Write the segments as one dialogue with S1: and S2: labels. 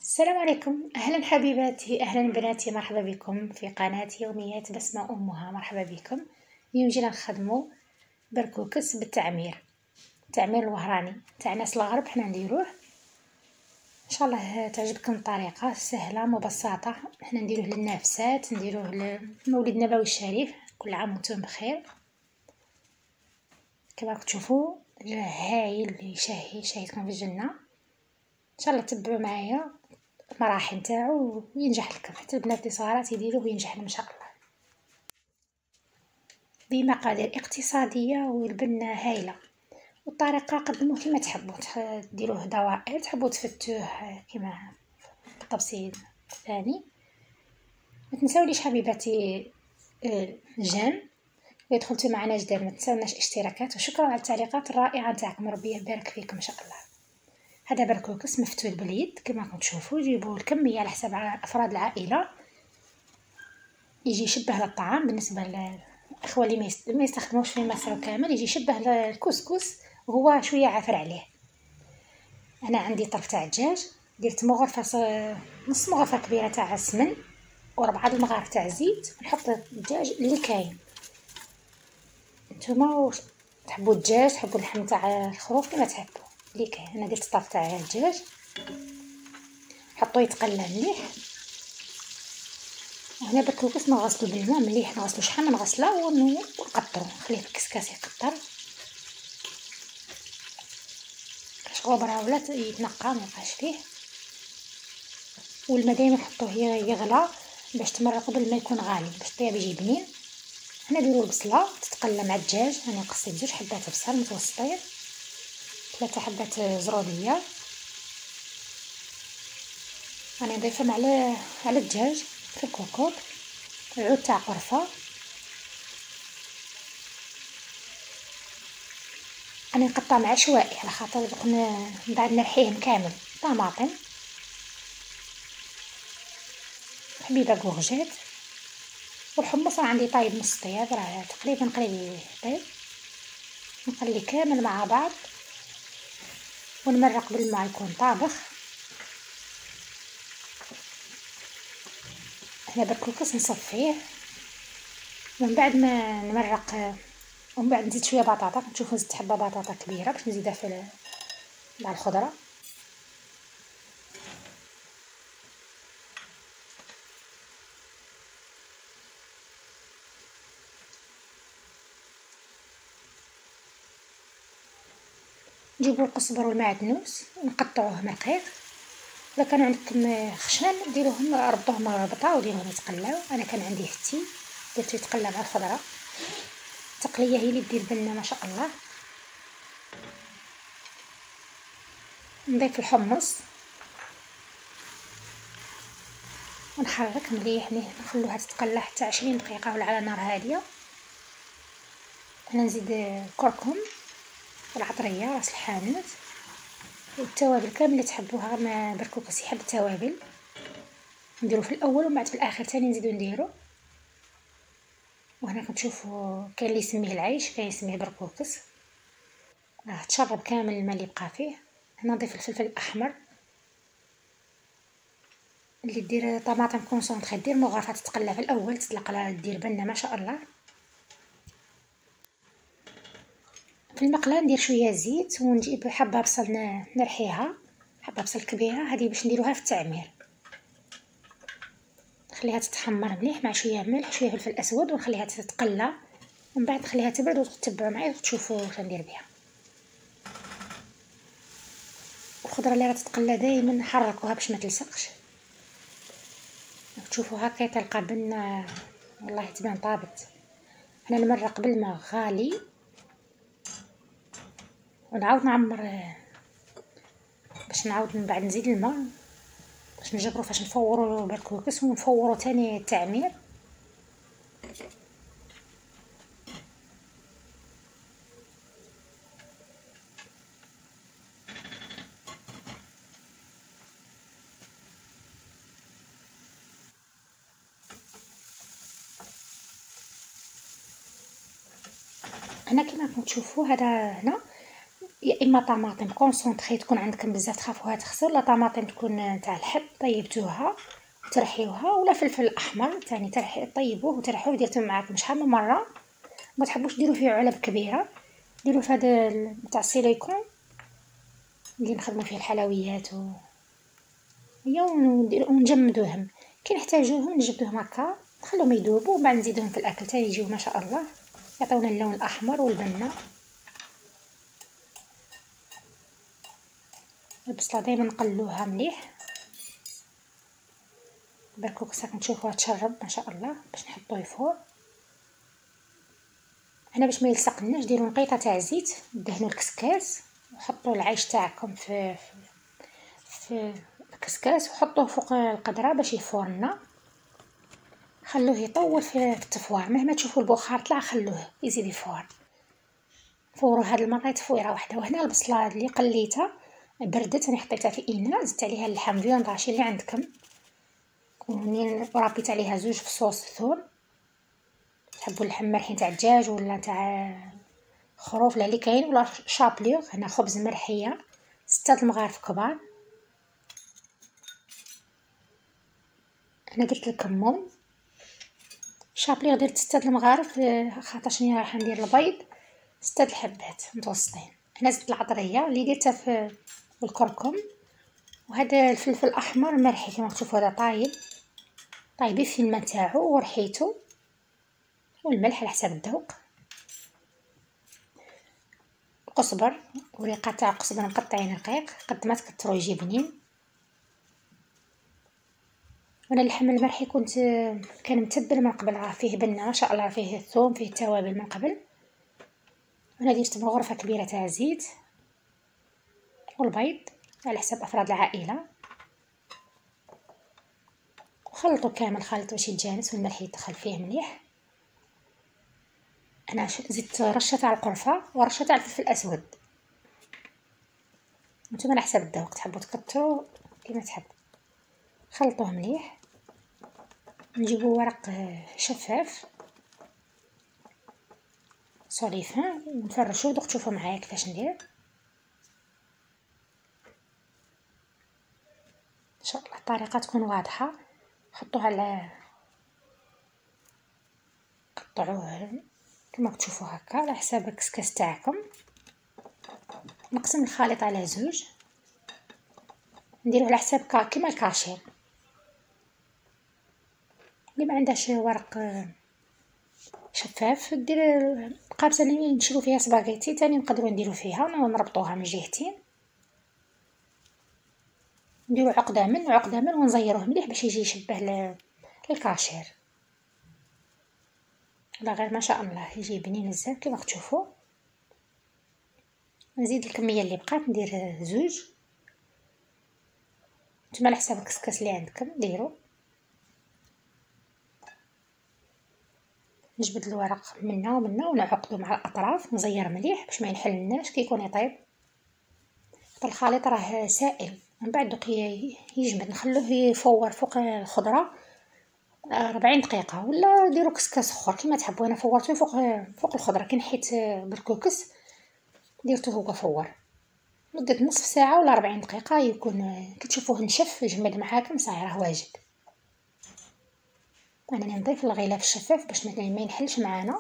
S1: السلام عليكم، أهلا حبيباتي، أهلا بناتي، مرحبا بكم في قناة يوميات بسمة أمها. مرحبا بكم. اليوم جينا نخدمو بركوكس بالتعمير، التعمير الوهراني تاع ناس الغرب حنا نديروه. ان شاء الله تعجبكم الطريقة سهلة مبسطة. حنا نديروه للنافسات، نديروه لمولد النبوي الشريف، كل عام وانتم بخير. كما راكم تشوفوا هايل اللي شاهيتكم في الجنة. ان شاء الله تبعوا معايا المراحل نتاعو وينجح لكم، حتى البنات اللي صغارات يديروه وينجح لهم ان شاء الله. بمقادير اقتصاديه والبنه هايله، والطريقه قدموه كما تحبوا، ديروه دوائر، تحبوا تفتوه كما التبسيط الثاني. ما تنساوليش حبيباتي جيم، إذا دخلتوا معنا جداد ما تنساوناش اشتراكات، وشكرا على التعليقات الرائعه نتاعكم، ربي يبارك فيكم ان شاء الله. هذا بركوكس مفتول باليد كما راكم تشوفوا، جيبوا الكميه على حسب افراد العائله، يجي يشبه للطعام. بالنسبه للاخوه اللي ما يستخدموش في المصر كامل، يجي يشبه للكسكس وهو شويه عافر عليه. انا عندي طرف تاع الدجاج، درت مغرفه نص مغرفه كبيره تاع السمن وربعه المغارف تاع الزيت، نحط الدجاج اللي كاين. نتوما تحبوا الدجاج، تحبوا اللحم تاع الخروف كما تحبوا اللي كاين. انا درت طرف تاع الدجاج، حطوه يتقلى مليح. هنا بركوكس نغسلو بالماء مليح، نغسلو شحال من غسله ونقطرو، نخليه في الكسكاس يقطر باش غبره ولا يتنقى ميبقاش فيه. والماء دايما نحطوه يغلى باش تمرق قبل ما يكون غالي، باش الطياب يجي بنين. هنا نديرو البصله تتقلى مع الدجاج. انا قصيت 2 حبات بصل متوسطين، 3 حبات زروديه. انا نضيفهم على الدجاج في الكوكوط. عود تاع قرفه، انا نقطعهم عشوائي على خاطر من بعد نرحيهم كامل. طماطم، حبيبه كورجيت، والحمص عندي طايب نص طياب، راه تقريبا قريب طيب. نقلي كامل مع بعض ونمرق بالماء يكون طابخ. هنا بركوكس نصفيه، ومن بعد ما نمرق ومن بعد نزيد شويه بطاطا. نشوفوا زدت حبه بطاطا كبيره باش نزيدها مع الخضره. نجيبوا القزبر والمعدنوس ونقطعوه رقيق. اذا كان عندكم خشن ديروهم ربطوهم ربطه وديروهم يتقلاو. انا كان عندي ختي درتو يتقلى مع الخضره. التقليه هي اللي دير بنا ما شاء الله. نضيف الحمص ونحرك مليح، نخلوها تتقلى حتى 20 دقيقه ولا على نار هاديه. هنا نزيد الكركم والعطريه راس الحانوت والتوابل كامل اللي تحبوها. ما بركوكس يحب التوابل، نديرو في الاول ومن بعد في الاخر تاني نزيدو نديرو. وهنا كتشوفوا كاين اللي يسميه العيش، كاين يسميه بركوكس. راه تشرب كامل الماء اللي بقى فيه. هنا نضيف الفلفل الاحمر. اللي دير طماطم كونسونطري دير مغرفه تتقلى في الاول تطلق لها دير بنه ما شاء الله. في المقله ندير شويه زيت ونجيب حبه بصل نرحيها، حبه بصل كبيره هذه باش نديروها في التعمير. نخليها تتحمر مليح مع شويه ملح شويه فلفل اسود ونخليها تتقلى، ومن بعد نخليها تبرد وتتبعوا معايا وتشوفوا واش ندير بها. الخضره اللي راه تتقلى دائما نحركوها باش ما تلصقش. تشوفوا هكا تلقى بنا والله تبان طابت. هنا نمرق بالماء غالي ونعاود نعمر باش نعاود من بعد نزيد الماء باش نجبرو فاش نفورو البركوكس ونفورو تاني التعمير. هنا كما راكم تشوفوا هذا هنا يا اما طماطم كونسونطري تكون عندكم بزاف تخافوها تخسر، لا طماطم تكون تاع الحب طيبتوها وترحيوها، ولا فلفل احمر ثاني طيبوه وترحوه وديرتوه معاكم شحال من مره. ما تحبوش ديروا فيه علب كبيره، ديروا في هذا تاع السيليكون اللي نخدموا فيه الحلويات ونجمدوهم كي نحتاجوهم نجبدوهم هكا نخلوهم يذوبوا ومن بعد نزيدوهم في الاكل حتى يجيو ما شاء الله يعطيونا اللون الاحمر والبنه. البصله دائما نقلوها مليح، بركوكس راكم تشوفوها تشرب ما شاء الله باش نحطوه يفور. هنا باش ما يلصقناش ديروا نقيطه تاع زيت دهنوا الكسكاس وحطوا العيش تاعكم في الكسكاس وحطوه فوق القدره باش يفورنا. خلوه يطول في التفوار، مهما تشوفوا البخار طلع خلوه يزيد يفور. فوروا هاد المره تفويره واحده. وهنا البصله اللي قليتها بردت انا حطيتها في اناء، زدت عليها اللحم فيونداشي اللي عندكم وربيت عليها 2 فصوص ثوم. تحبوا اللحم مرحي تاع الدجاج ولا تاع خروف اللي كاين، ولا شابليغ. هنا خبز مرحيه 6 المغارف كبار. انا درت الكمون. شابليغ درت 6 المغارف خاطرني راح ندير البيض 6 الحبات متوسطين. هنا زدت العطريه اللي درتها في الكركم، وهذا الفلفل الاحمر مرحي كما تشوفوا هذا طايبي في الماء تاعو ورحيته، والملح على حساب الذوق. القزبر وريقه تاع القزبر مقطعين رقيق قد ما تكثروا يجي بنين. وانا اللحم المرحي كان متبل من قبل، فيه بنه ما شاء الله، فيه الثوم فيه التوابل من قبل. وانا درت غرفه كبيره تاع زيت والبيض على حساب افراد العائله، وخلطوا كامل خلط باش يتجانس والملح يدخل فيه مليح. انا زدت رشه تاع القرفه ورشه تاع الفلفل الاسود، نتوما على حساب الذوق تحبوا تكثروا كيما تحبوا. خلطوه مليح. نجيبوا ورق شفاف صليفه ونفرشوه. دوك تشوفوا معايا كيفاش ندير ان شاء الله الطريقه تكون واضحه. حطوه على قطعوه كما تشوفوا هكا على حساب الكسكاس تاعكم. نقسم الخليط على 2، نديروه على حساب كيما الكاشير. اللي ما عندهاش ورق شفاف دير القابسه اللي نشرو فيها سباغيتي تاني نقدروا نديرو فيها ونربطوها من جهتين، نديرو عقده من وعقده من ونزيروه مليح باش يجي يشبه الكاشير. لا غير ما شاء الله يجي بنين بزاف كما تشوفوا. نزيد الكميه اللي بقات ندير 2. نتوما على حساب الكسكاس اللي عندكم ديروا. نجبد الورق منا ومنا ونعقدو مع الاطراف نزير مليح باش ما ينحلناش كي يكون يطيب. الخليط راه سائل من بعد دوك يجمد نخلوه يفور فوق الخضره 40 دقيقه، ولا ديروا كسكاس اخر كيما تحبوا. انا فورته فوق الخضره كي نحيت بالكوكس درته هو فور مده نصف ساعه ولا 40 دقيقه يكون كي تشوفوه نشف يجمد معاكم صاير واجد. انا نضيف الغلاف الشفاف باش ما ينحلش معانا.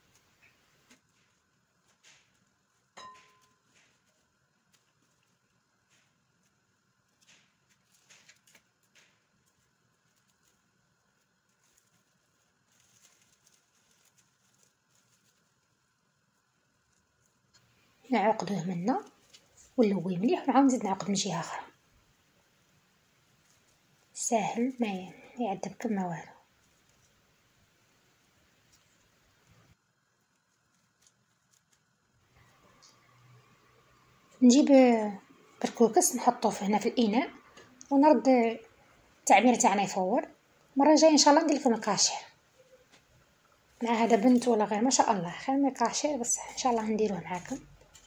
S1: نعقدوه منا ونلويه مليح ونعاود نزيد نعقد من جهه اخرى. ساهل ما يعذبكم ما والو. نجيب بركوكس نحطوه هنا في الاناء ونرد التعمير تاعنا يفور. مره جايه ان شاء الله ندير لكم الكاشير مع هذا بنت ولا غير ما شاء الله خير من الكاشير، بس ان شاء الله نديروه معاكم.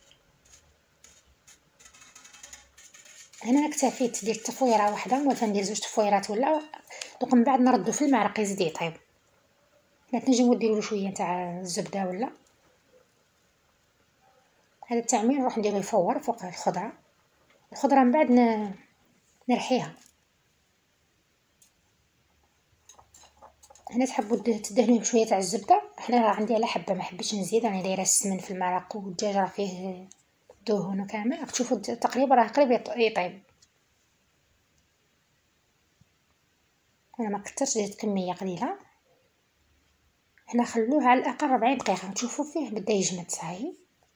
S1: هنا اكتفيت دير تفويره واحده ولا ندير 2 تفويرات ولا دوك من بعد نردو في الماء راه يزيد يطيب. لا تنجموا ديروا شويه تاع الزبده ولا هذا التعمير نروح نديرو يفور فوق الخضرة من بعد نرحيها. هنا تحبوا تدهنوه بشويه تاع الزبده، حنا راه عندي على حبه ما حبيتش نزيد، راني دايره السمن في المرق والدجاج راه فيه دهون كامل، راك تشوفوا تقريبا راه قريب يطيب. انا ما كثرتش، درت كميه قليله. هنا خلوه على الاقل 40 دقيقه، تشوفوا فيه بدا يجمد صاحي.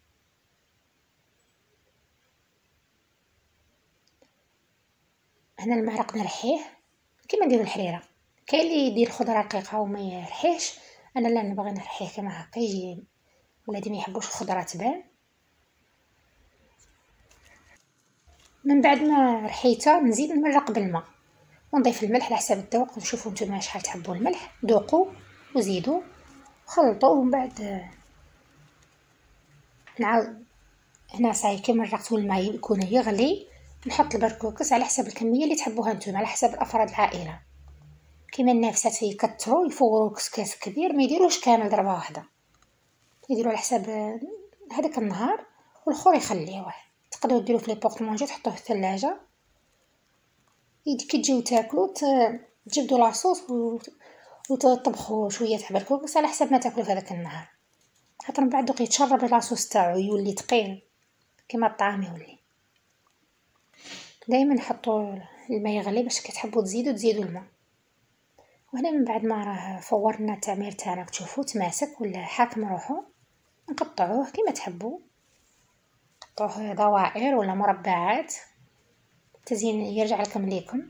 S1: هنا المرق نرحيه كيما نديرو الحريره. كاين اللي يدير خضره رقيقه وما يرحيش، انا لا نبغي نرحيه كما هكا يجي. ولادي ما يحبوش الخضره تبان. من بعد ما رحيته نزيد نمرق بالماء ونضيف الملح على حساب الذوق، ونشوفوا نتوما شحال تحبوا الملح، ذوقوا وزيدوا خلطوا. ومن بعد نعاود هنا صاي كي مرقت والماء يكون يغلي، نحط البركوكس على حسب الكميه اللي تحبوها نتوما، على حسب الافراد العائله. كيما النافسات يكثروا يفوروا كاس كبير، ما يديروش كامل ضربه واحده، يديروا على حساب هذاك النهار، والاخر يخليوه. تقدروا ديروه في لي بورطمونجي تحطوه في الثلاجه، كي تجيو تاكلوا تجبدوا لاصوص وتطبخوا شويه تاع بركوكس على حسب ما تاكلوا في هذاك النهار، خاطر من بعد دوك يتشرب لاصوص تاعو يولي ثقيل كيما الطعام يولي. دائما حطوا الماء يغلي باش كتحبوا تزيدوا الماء. وهنا من بعد ما راه فورنا التعمير تاعنا تشوفوا تماسك ولا حاكم روحو، نقطعوه كيما تحبوا، قطعوه دوائر ولا مربعات، التزيين يرجع لكم ليكم.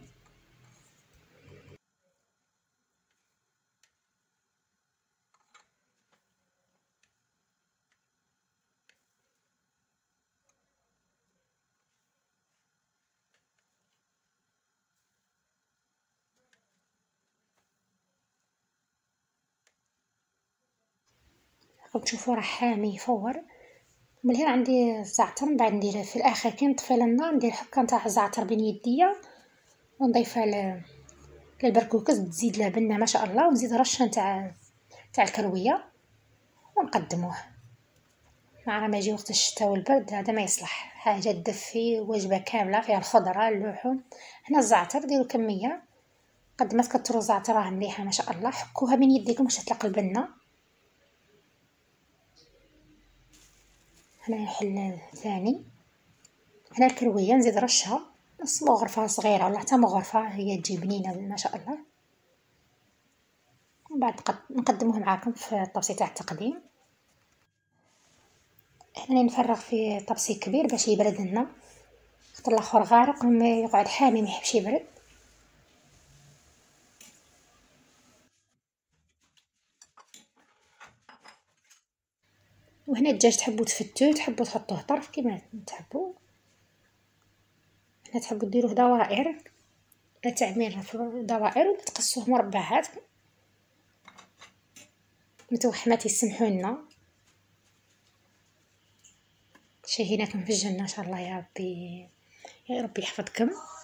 S1: راكم تشوفوا راه حامي يفور. من هنا عندي الزعتر، من بعد ندير في الاخر كي نطفي النار ندير حكه نتاع الزعتر بين يديا ونضيفها للبركوكس، تزيد له بنه ما شاء الله، ونزيد رشه نتاع الكرويه ونقدموه. مع ما يجي وقت الشتاء والبرد هذا ما يصلح، حاجه تدفي وجبه كامله فيها الخضره اللحوم. هنا الزعتر ديروا كميه قد ما تكثروا الزعتر راه مليحه ما شاء الله، حكوها بين يديكم باش تطلق البنه. هنا الحل ثاني، هنا الكرويه نزيد رشها نص مغرفه صغيره ولا حتى مغرفه، هي تجي بنينه ما شاء الله. ومن بعد نقدموه معاكم في الطبسي تاع التقديم. هنا نفرغ في طبسي كبير باش يبرد لنا، خاطر الاخر غارق وما يقعد حامي ما يحبش يبرد. وهنا الدجاج تحبوا تفتوه تحبوا تحطوه طرف كيما تحبوا. هنا تحبوا ديروه دوائر تعمير في دوائر ولا تقصوه مربعات متوحمات يسمحوا لنا. شهيناكم في الجنة إن شاء الله، يا ربي يحفظكم.